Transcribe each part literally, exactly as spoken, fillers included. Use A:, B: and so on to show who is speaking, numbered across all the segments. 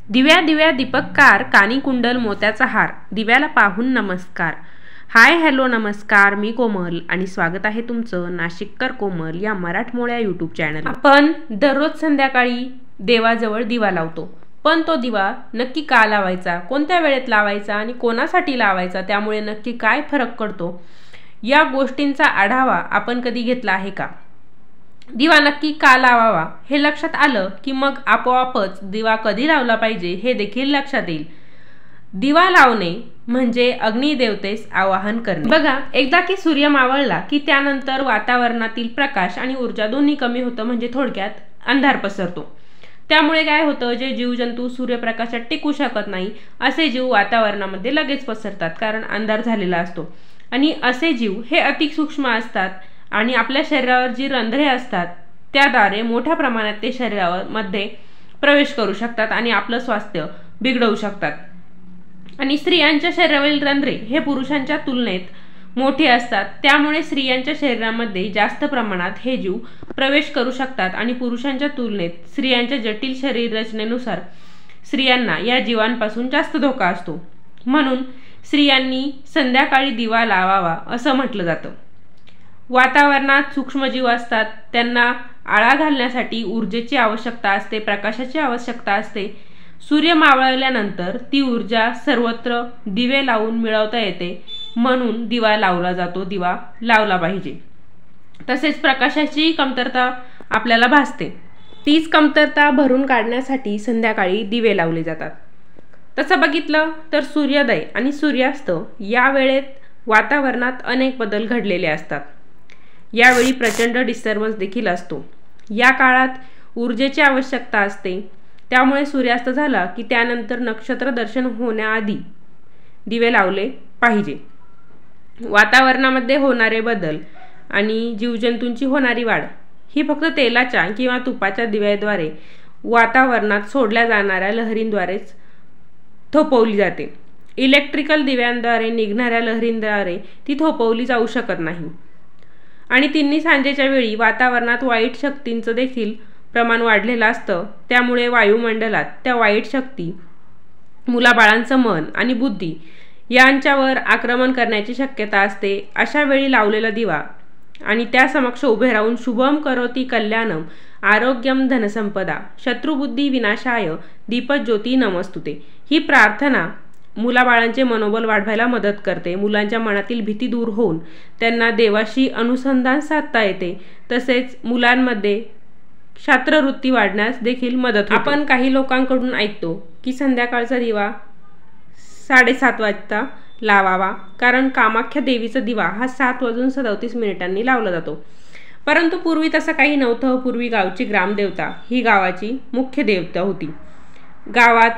A: दिव्या दिव्या दीपककार, कानी कुंडल मोत्याचा हार, दिव्याला पाहून नमस्कार. हाय हॅलो नमस्कार, मी कोमल आणि स्वागत आहे तुमचं नाशिककर कोमल या मराठमोळ्या यूट्यूब चॅनल. आपण दररोज संध्याकाळी देवाजवळ दिवा लावतो, पण तो दिवा नक्की का लावायचा, कोणत्या वेळेत लावायचा आणि कोणासाठी लावायचा, त्यामुळे नक्की काय फरक पडतो या गोष्टींचा आढावा आपण कधी घेतला आहे का? दिवा नक्की का लावावा हे लक्षात आलं की मग आपोआपच दिवा कधी लावला पाहिजे हे देखील लक्षात येईल. दिवा लावणे म्हणजे अग्निदेवतेस आवाहन करणे. बघा, एकदा की सूर्य मावळला की त्यानंतर वातावरणातील प्रकाश आणि ऊर्जा दोन्ही कमी होतं, म्हणजे थोडक्यात अंधार पसरतो. त्यामुळे काय होतं, जे जीवजंतू सूर्यप्रकाशात टिकू शकत नाही असे जीव वातावरणामध्ये लगेच पसरतात, कारण अंधार झालेला असतो. आणि असे जीव हे अतिसूक्ष्म असतात आणि आपल्या शरीरावर जी रंध्रे असतात त्याद्वारे मोठ्या प्रमाणात ते शरीरामध्ये प्रवेश करू शकतात आणि आपलं स्वास्थ्य बिघडवू शकतात. आणि स्त्रियांच्या शरीरावरील रंध्रे हे पुरुषांच्या तुलनेत मोठे असतात, त्यामुळे स्त्रियांच्या शरीरामध्ये जास्त प्रमाणात हे जीव प्रवेश करू शकतात आणि पुरुषांच्या तुलनेत स्त्रियांच्या जटिल शरीर रचनेनुसार स्त्रियांना या जीवांपासून जास्त धोका असतो. म्हणून स्त्रियांनी संध्याकाळी दिवा लावावा असं म्हटलं जातं. वातावरणात सूक्ष्मजीव असतात, त्यांना आळा घालण्यासाठी ऊर्जेची आवश्यकता असते, प्रकाशाची आवश्यकता असते. सूर्य मावळल्यानंतर ती ऊर्जा सर्वत्र दिवे लावून मिळवता येते, म्हणून दिवा लावला जातो, दिवा लावला पाहिजे. तसेच प्रकाशाची कमतरता आपल्याला भासते, तीच कमतरता भरून काढण्यासाठी संध्याकाळी दिवे लावले जातात. तसं बघितलं तर सूर्योदय आणि सूर्यास्त या वेळेत वातावरणात अनेक बदल घडलेले असतात. यावेळी प्रचंड डिस्टर्बन्स देखील असतो. या काळात ऊर्जेची आवश्यकता असते, त्यामुळे सूर्यास्त झाला की त्यानंतर नक्षत्र दर्शन होण्याआधी दिवे लावले पाहिजे. वातावरणामध्ये होणारे बदल आणि जीवजंतूंची होणारी वाढ ही फक्त तेलाच्या किंवा तुपाच्या दिव्याद्वारे वातावरणात सोडल्या जाणाऱ्या लहरींद्वारेच थोपवली जाते. इलेक्ट्रिकल दिव्यांद्वारे निघणाऱ्या लहरींद्वारे ती थोपवली जाऊ शकत नाही. आणि तिन्ही सांजेच्या वेळी वातावरणात वाईट शक्तींचं देखील प्रमाण वाढलेलं असतं, त्यामुळे वायुमंडलात त्या वाईट शक्ती मुलाबाळांचं मन आणि बुद्धी यांच्यावर आक्रमण करण्याची शक्यता असते. अशा वेळी लावलेला दिवा आणि त्या समक्ष उभे राहून शुभम करोति कल्याणम आरोग्यम धनसंपदा शत्रुबुद्धी विनाशाय दीपज्योती नमस्तुते ही प्रार्थना मुलाबाळांचे मनोबल वाढवायला मदत करते. मुलांच्या मनातील भीती दूर होऊन त्यांना देवाशी अनुसंधान साधता येते. तसेच मुलांमध्ये क्षात्रवृत्ती वाढण्यास देखील मदत होते. आपण काही लोकांकडून ऐकतो की संध्याकाळचा दिवा साडेसात वाजता लावावा, कारण कामाख्या देवीचा दिवा हा सात वाजून सदतीस मिनिटांनी लावला जातो. परंतु पूर्वी तसं काही नव्हतं. पूर्वी गावची ग्रामदेवता ही गावाची मुख्य देवता होती. गावात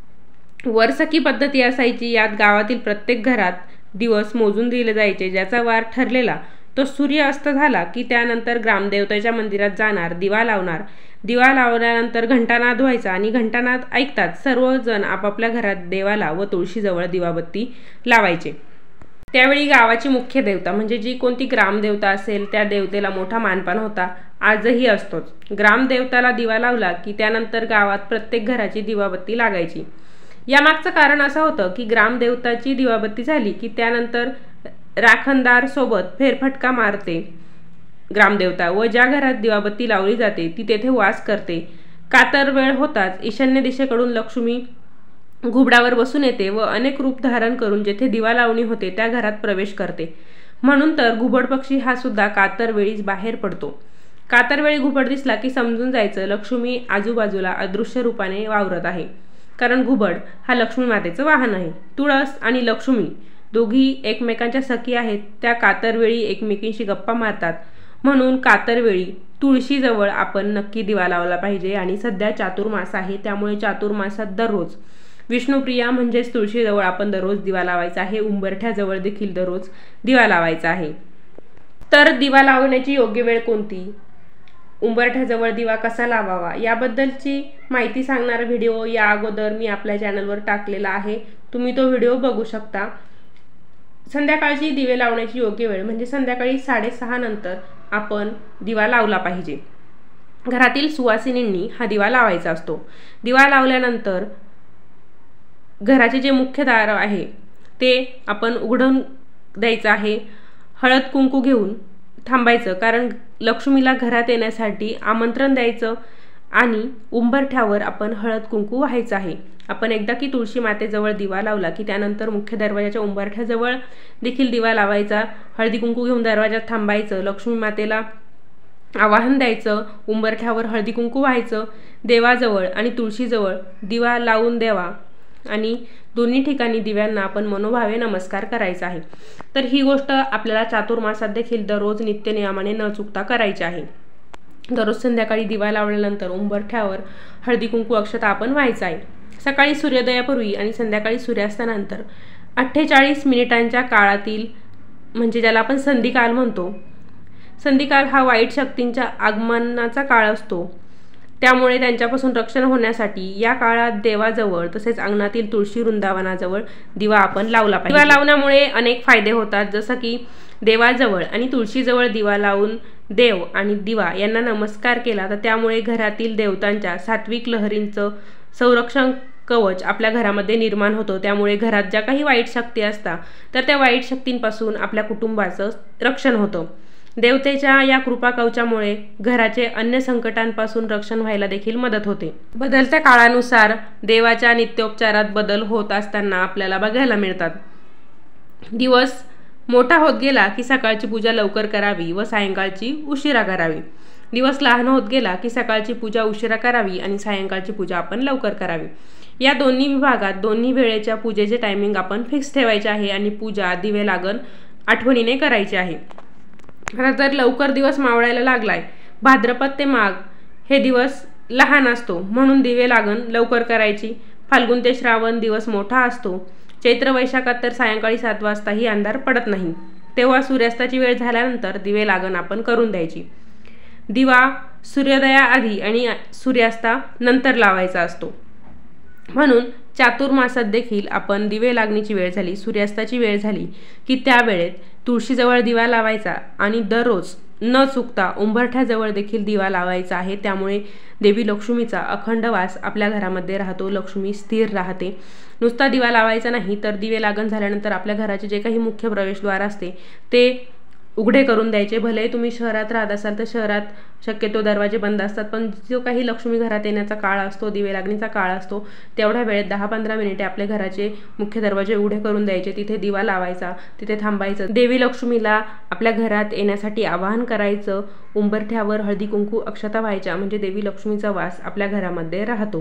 A: वरसकी पद्धती असायची. यात गावातील प्रत्येक घरात दिवस मोजून दिले जायचे, ज्याचा वार ठरलेला तो सूर्य अस्त झाला की त्यानंतर ग्रामदेवतेच्या मंदिरात जाणार, दिवा लावणार. दिवा लावल्यानंतर घंटानाद व्हायचा आणि घंटानाद ऐकताच सर्वजण आपापल्या घरात देवाला व तुळशीजवळ दिवाबत्ती लावायचे. त्यावेळी गावाची मुख्य देवता म्हणजे जी कोणती ग्रामदेवता असेल त्या देवतेला मोठा मानपान होता, आजही असतोच. ग्रामदेवताला दिवा लावला की त्यानंतर गावात प्रत्येक घराची दिवाबत्ती लागायची. यामागचं कारण असं होतं की ग्रामदेवताची दिवाबत्ती झाली की त्यानंतर राखणदार सोबत फेरफटका मारते ग्रामदेवता व ज्या घरात दिवाबत्ती लावली जाते ती तेथे वास करते. कातर वेळ होताच ईशान्य दिशेकडून लक्ष्मी घुबडावर बसून येते व अनेक रूप धारण करून जेथे दिवा लावणी होते त्या घरात प्रवेश करते. म्हणून तर घुबड पक्षी हा सुद्धा कातर वेळीच बाहेर पडतो. कातर वेळी घुबड दिसला की समजून जायचं लक्ष्मी आजूबाजूला अदृश्य रूपाने वावरत आहे, कारण घुबड हा लक्ष्मी मातेचं वाहन आहे. तुळस आणि लक्ष्मी दोघी एकमेकांच्या सखी आहेत. त्या कातरवेळी एकमेकींशी गप्पा मारतात, म्हणून कातरवेळी तुळशीजवळ आपण नक्की दिवा लावला पाहिजे. आणि सध्या चातुर्मास आहे, त्यामुळे चातुर्मासात दररोज विष्णुप्रिया म्हणजेच तुळशीजवळ आपण दररोज दिवा लावायचा आहे. उंबरठ्याजवळ देखील दररोज दिवा लावायचा आहे. तर दिवा लावण्याची योग्य वेळ कोणती, उंबरठ्याजवळ दिवा कसा लावावा याबद्दलची माहिती सांगणारा व्हिडिओ या अगोदर मी आपल्या चॅनलवर टाकलेला आहे, तुम्ही तो व्हिडिओ बघू शकता. संध्याकाळची दिवे लावण्याची योग्य वेळ म्हणजे संध्याकाळी साडेसहा नंतर आपण दिवा लावला पाहिजे. घरातील सुवासिनींनी हा दिवा लावायचा असतो. दिवा लावल्यानंतर घराचे जे मुख्य दार आहे ते आपण उघडून द्यायचं आहे. हळद कुंकू घेऊन थांबायचं, कारण लक्ष्मीला घरात येण्यासाठी आमंत्रण द्यायचं आणि उंबरठ्यावर आपण हळद कुंकू व्हायचं आहे. आपण एकदा की तुळशी मातेजवळ दिवा लावला की त्यानंतर मुख्य दरवाजाच्या उंबरठ्याजवळ देखील दिवा लावायचा. हळदी कुंकू घेऊन दरवाजात थांबायचं, लक्ष्मी मातेला आवाहन द्यायचं, उंबरठ्यावर हळदी कुंकू व्हायचं, देवाजवळ आणि तुळशीजवळ दिवा लावून द्यावा आणि दोन्ही ठिकाणी दिव्यांना आपण मनोभावे नमस्कार करायचा आहे. तर ही गोष्ट आपल्याला चातुर्मासात देखील दररोज नित्यनियमाने न चुकता करायची आहे. दररोज संध्याकाळी दिवा लावल्यानंतर उंबरठ्यावर हळदी कुंकू अक्षता आपण व्हायचा आहे. सकाळी सूर्योदयापूर्वी आणि संध्याकाळी सूर्यास्तानंतर अठ्ठेचाळीस मिनिटांच्या काळातील, म्हणजे ज्याला आपण संधिकाल म्हणतो, संधिकाल हा वाईट शक्तींच्या आगमनाचा काळ असतो. त्यामुळे त्यांच्यापासून रक्षण होण्यासाठी या काळात देवाजवळ तसेच अंगणातील तुळशी वृंदावनाजवळ दिवा आपण लावला पाहिजे. दिवा लावण्यामुळे अनेक फायदे होतात, जसं की देवाजवळ आणि तुळशीजवळ दिवा लावून देव आणि दिवा यांना नमस्कार केला तर त्यामुळे घरातील देवतांच्या सात्विक लहरींचं संरक्षण कवच आपल्या घरामध्ये निर्माण होतं. त्यामुळे घरात ज्या काही वाईट शक्ती असतात तर त्या वाईट शक्तींपासून आपल्या कुटुंबाचं रक्षण होतं. देवतेच्या या कृपा कवचामुळे घराचे अन्य संकटांपासून रक्षण व्हायला देखील मदत होते. बदलत्या काळानुसार देवाच्या नित्योपचारात बदल होत असताना आपल्याला बघायला मिळतात. दिवस मोठा होत गेला की सकाळची पूजा लवकर करावी व सायंकाळची उशिरा करावी. दिवस लहान होत गेला की सकाळची पूजा उशिरा करावी आणि सायंकाळची पूजा आपण लवकर करावी. या दोन्ही विभागात दोन्ही वेळेच्या पूजेचे टायमिंग आपण फिक्स ठेवायचे आहे आणि पूजा दिवे लागण आठवणीने करायची आहे. आता जर लवकर दिवस मावळायला लागलाय, भाद्रपद ते माघ हे दिवस लहान असतो म्हणून दिवे लागण लवकर करायची. फाल्गुन ते श्रावण दिवस मोठा असतो. चैत्र वैशाखात तर सायंकाळी सात वाजताही अंधार पडत नाही, तेव्हा सूर्यास्ताची वेळ झाल्यानंतर दिवे लागण आपण करून द्यायची. दिवा सूर्योदयाआधी आणि सूर्यास्ता नंतर लावायचा असतो. म्हणून चातुर्मासात देखील आपण दिवे लागणीची वेळ झाली, सूर्यास्ताची वेळ झाली की त्या वेळेत तुळशीजवळ दिवा लावायचा आणि दररोज न चुकता उंबरठ्याजवळ देखील दिवा लावायचा आहे. त्यामुळे देवी लक्ष्मीचा अखंड वास आपल्या घरामध्ये राहतो, लक्ष्मी स्थिर राहते. नुसता दिवा लावायचा नाही तर दिवे लागण झाल्यानंतर आपल्या घराचे जे काही मुख्य प्रवेशद्वार असते ते उघडे करून द्यायचे. भले तुम्ही शहरात राहत असाल तर शहरात शक्यतो दरवाजे बंद असतात, पण जो काही लक्ष्मी घरात येण्याचा काळ असतो, दिवे लागणीचा काळ असतो, तेवढ्या वेळेत दहा पंधरा मिनिटे आपल्या घराचे मुख्य दरवाजे उघडे करून द्यायचे. तिथे दिवा लावायचा, तिथे थांबायचं, देवी लक्ष्मीला आपल्या घरात येण्यासाठी आवाहन करायचं. उंबरठ्यावर हळदी कुंकू अक्षता व्हायच्या, म्हणजे देवी लक्ष्मीचा वास आपल्या घरामध्ये राहतो.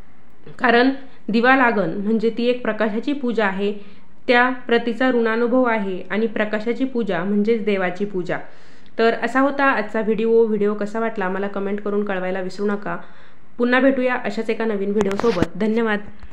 A: कारण दिवा लागण म्हणजे ती एक प्रकाशाची पूजा आहे, त्या प्रतीचा ऋणानुभव आहे आणि प्रकाशाची पूजा म्हणजेच देवाची पूजा. तर असा होता आजचा व्हिडिओ. व्हिडिओ कसा वाटला मला कमेंट करून कळवायला विसरू नका. पुन्हा भेटूया अशाच एका नवीन व्हिडिओसोबत. धन्यवाद.